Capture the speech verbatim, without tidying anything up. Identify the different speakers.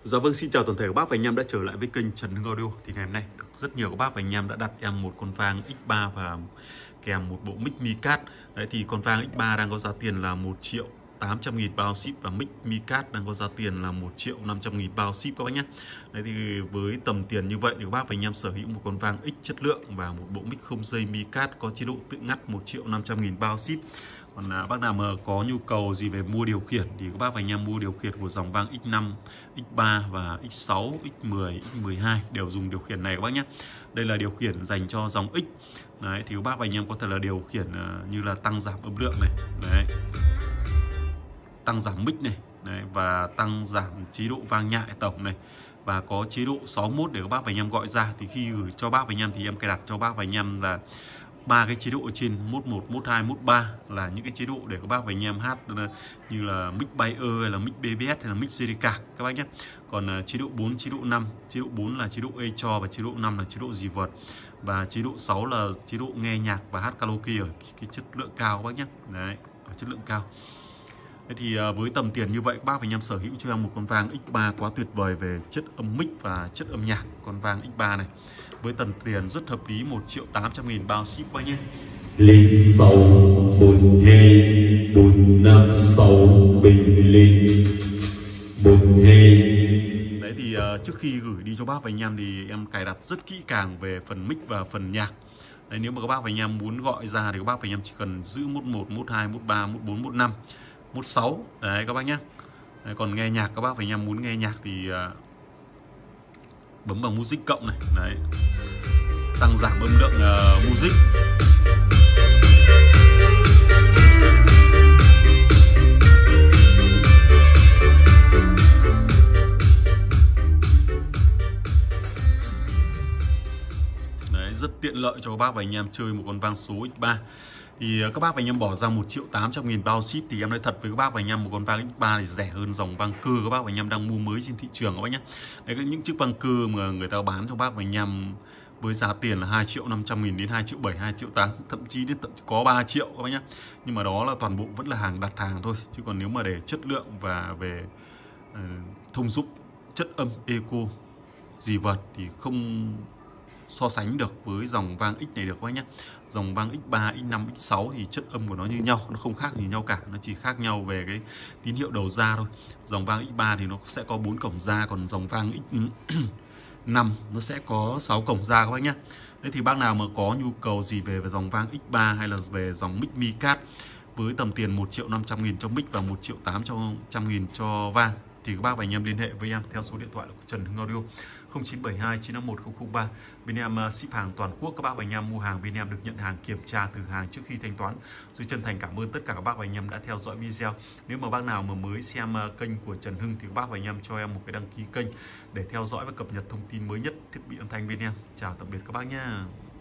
Speaker 1: Dạ vâng, xin chào toàn thể các bác và anh em đã trở lại với kênh Trần Hưng Audio. Thì ngày hôm nay rất nhiều các bác và anh em đã đặt em một con vang ích ba và kèm một bộ mic MiCat. Đấy thì con vang ích ba đang có giá tiền là một triệu tám trăm nghìn bao ship và mic MiCat đang có giá tiền là một triệu năm trăm nghìn bao ship các bác nhé. Đấy thì với tầm tiền như vậy thì các bác và anh em sở hữu một con vang X chất lượng và một bộ mic không dây MiCat có chế độ tự ngắt một triệu năm trăm nghìn bao ship. Còn à, bác nào mà có nhu cầu gì về mua điều khiển thì các bác và anh em mua điều khiển của dòng vang ích năm, ích ba và ích sáu, ích mười, ích mười hai đều dùng điều khiển này các bác nhé. Đây là điều khiển dành cho dòng X. Đấy thì các bác và anh em có thể là điều khiển uh, như là tăng giảm âm lượng này, đấy, tăng giảm mic này, đấy, và tăng giảm chế độ vang nhại tổng này, và có chế độ sáu mốt để các bác và anh em gọi ra. Thì khi gửi cho bác và anh em thì em cài đặt cho bác và anh em là ba cái chế độ ở trên, mốt một, mốt hai, mốt ba là những cái chế độ để các bác và anh em hát như là mic Bayer hay là mic bê bê ét hay là mic xê đê cạc các bác nhé. Còn uh, chế độ bốn, chế độ năm, chế độ bốn là chế độ echo và chế độ năm là chế độ dì vợt, và chế độ sáu là chế độ nghe nhạc và hát karaoke ở cái chất lượng cao các bác nhé. Đấy, ở chất lượng cao. Thế thì uh, với tầm tiền như vậy các bác và anh em sở hữu cho em một con vang ích ba quá tuyệt vời về chất âm mic và chất âm nhạc. Con vang ích ba này với tầm tiền rất hợp lý, một triệu tám trăm nghìn bao ship bác nhé.
Speaker 2: Lên sáu một hai bốn năm sáu bình lên một hai.
Speaker 1: Đấy thì uh, trước khi gửi đi cho bác và anh em thì em cài đặt rất kỹ càng về phần mic và phần nhạc. Đấy, nếu mà các bác và anh em muốn gọi ra thì các bác và anh em chỉ cần giữ mốt một, mốt hai, mốt ba, mốt bốn, mốt năm, mốt sáu. Đấy các bác nhé. Đấy, còn nghe nhạc các bác và anh em muốn nghe nhạc thì uh, bấm vào music cộng này, đấy, tăng giảm âm lượng uh, music. Đấy, rất tiện lợi cho các bác và anh em chơi một con vang số ích ba. Thì các bác và anh em bỏ ra một triệu tám trăm nghìn bao ship thì em nói thật với các bác và anh em một con vang ích ba thì rẻ hơn dòng vang cơ các bác và anh em đang mua mới trên thị trường các bác nhé. Đấy, những chiếc vang cơ mà người ta bán cho bác và anh em với giá tiền là hai triệu năm trăm nghìn đến hai triệu bảy, hai triệu tám, thậm chí đến tận có ba triệu các bác nhé. Nhưng mà đó là toàn bộ vẫn là hàng đặt hàng thôi, chứ còn nếu mà để chất lượng và về uh, thông dụng, chất âm, eco, dì vợt thì không so sánh được với dòng vang X này được các bác nhé. Dòng vang ích ba, ích năm, ích sáu thì chất âm của nó như nhau, nó không khác gì nhau cả, nó chỉ khác nhau về cái tín hiệu đầu ra thôi. Dòng vang ích ba thì nó sẽ có bốn cổng ra, còn dòng vang ích năm nó sẽ có sáu cổng ra các bác nhé. Đấy thì bác nào mà có nhu cầu gì về, về dòng vang ích ba hay là về dòng mic MiCat với tầm tiền một triệu năm trăm nghìn cho mic và một triệu tám trăm nghìn cho vang thì các bác và anh em liên hệ với em theo số điện thoại của Trần Hưng Audio không chín bảy hai chín năm một không không ba. Bên em uh, ship hàng toàn quốc. Các bác và anh em mua hàng bên em được nhận hàng, kiểm tra thử hàng trước khi thanh toán. Rất chân thành cảm ơn tất cả các bác và anh em đã theo dõi video. Nếu mà bác nào mà mới xem uh, kênh của Trần Hưng thì các bác và anh em cho em một cái đăng ký kênh để theo dõi và cập nhật thông tin mới nhất thiết bị âm thanh bên em. Chào tạm biệt các bác nhé.